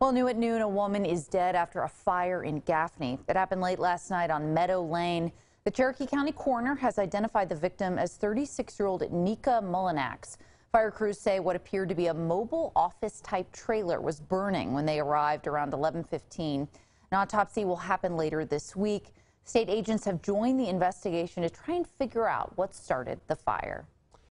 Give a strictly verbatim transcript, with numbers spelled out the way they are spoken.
Well, new at noon, a woman is dead after a fire in Gaffney. It happened late last night on Meadow Lane. The Cherokee County coroner has identified the victim as thirty-six-year-old Nika Mullinax. Fire crews say what appeared to be a mobile office-type trailer was burning when they arrived around eleven fifteen. An autopsy will happen later this week. State agents have joined the investigation to try and figure out what started the fire.